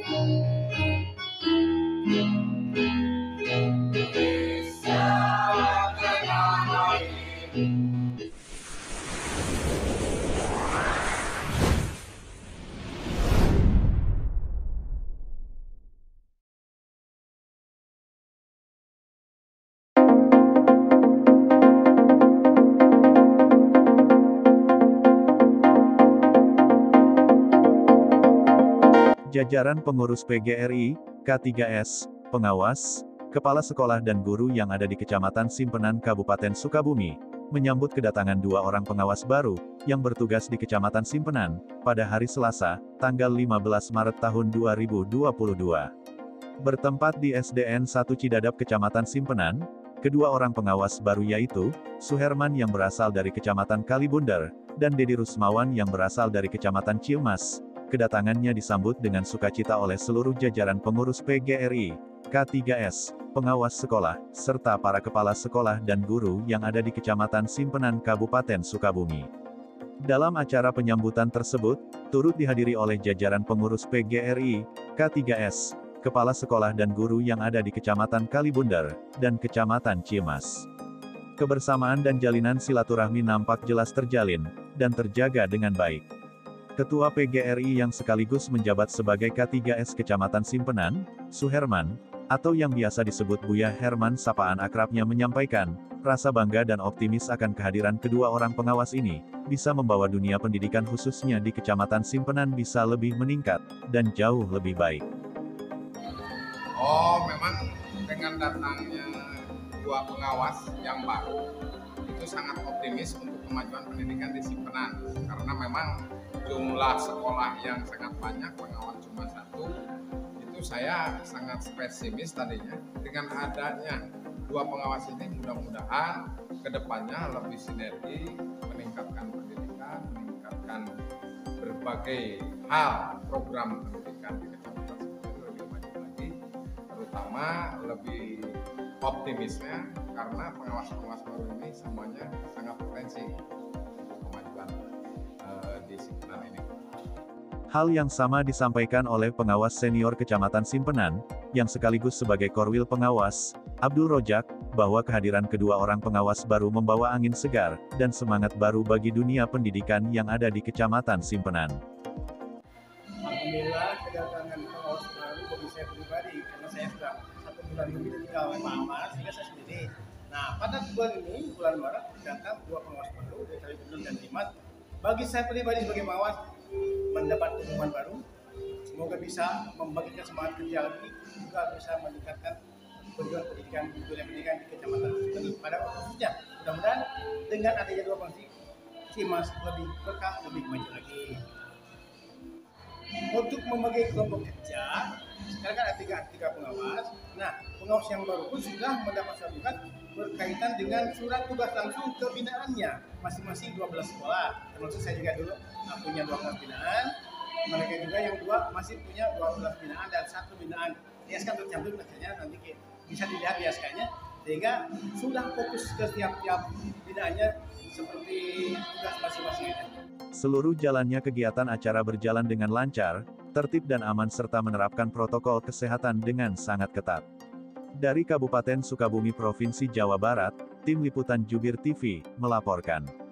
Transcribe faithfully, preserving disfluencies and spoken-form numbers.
Jajaran pengurus P G R I, K tiga S, pengawas, kepala sekolah dan guru yang ada di Kecamatan Simpenan Kabupaten Sukabumi, menyambut kedatangan dua orang pengawas baru, yang bertugas di Kecamatan Simpenan, pada hari Selasa, tanggal lima belas Maret tahun dua ribu dua puluh dua. Bertempat di S D N satu Cidadap Kecamatan Simpenan, kedua orang pengawas baru yaitu, Suherman yang berasal dari Kecamatan Kalibundar, dan Dedi Rusmawan yang berasal dari Kecamatan Ciumas. Kedatangannya disambut dengan sukacita oleh seluruh jajaran pengurus P G R I, K tiga S, pengawas sekolah, serta para kepala sekolah dan guru yang ada di Kecamatan Simpenan Kabupaten Sukabumi. Dalam acara penyambutan tersebut, turut dihadiri oleh jajaran pengurus P G R I, K tiga S, kepala sekolah dan guru yang ada di Kecamatan Kalibundar, dan Kecamatan Ciumas. Kebersamaan dan jalinan silaturahmi nampak jelas terjalin, dan terjaga dengan baik. Ketua P G R I yang sekaligus menjabat sebagai K tiga S Kecamatan Simpenan, Suherman, atau yang biasa disebut Buya Herman sapaan akrabnya menyampaikan, rasa bangga dan optimis akan kehadiran kedua orang pengawas ini, bisa membawa dunia pendidikan khususnya di Kecamatan Simpenan bisa lebih meningkat, dan jauh lebih baik. Oh, memang dengan datangnya dua pengawas yang baru, itu sangat optimis untuk kemajuan pendidikan di Simpenan, karena memang jumlah sekolah yang sangat banyak, pengawas cuma satu, itu saya sangat pesimis tadinya. Dengan adanya dua pengawas ini, mudah-mudahan kedepannya lebih sinergi, meningkatkan pendidikan, meningkatkan berbagai hal program pendidikan di Kecamatan Simpenan lebih maju lagi, terutama lebih optimisnya karena pengawas-pengawas baru ini semuanya sangat potensi kemajuan uh, di Simpenan ini. Hal yang sama disampaikan oleh pengawas senior Kecamatan Simpenan, yang sekaligus sebagai korwil pengawas, Abdul Rojak, bahwa kehadiran kedua orang pengawas baru membawa angin segar, dan semangat baru bagi dunia pendidikan yang ada di Kecamatan Simpenan. Alhamdulillah kedatangan pengawas baru bagi saya pribadi, karena saya sudah satu bulan lebih di Kawan Mama, sehingga saya sendiri. Nah, pada bulan ini, bulan Maret, datang dua pengawas baru dari Kalibundar dan Ciumas. Bagi saya pribadi sebagai pengawas, mendapat dukungan baru, semoga bisa membagikan semangat kerja lagi, juga bisa meningkatkan perjuangan pendidikan, dunia pendidikan di Kecamatan Simpenan pada khususnya. Mudah-mudahan dengan adanya dua pengawas, Ciumas lebih berkah, lebih maju lagi. Untuk membagi kelompok kerja, sekarang kan ada tiga, tiga pengawas. Nah, pengawas yang baru pun sudah mendapat surat berkaitan dengan surat tugas langsung ke binaannya, masing-masing dua belas sekolah. Termasuk saya juga dulu nah, punya dua belas binaan, mereka juga yang dua masih punya dua belas binaan dan satu binaan. Di S K tercantum biasanya nanti bisa dilihat di S K-nya, sehingga sudah fokus ke tiap-tiap binaannya seperti tugas masing-masing. Seluruh jalannya kegiatan acara berjalan dengan lancar, tertib dan aman serta menerapkan protokol kesehatan dengan sangat ketat. Dari Kabupaten Sukabumi Provinsi Jawa Barat, Tim Liputan Jubir T V, melaporkan.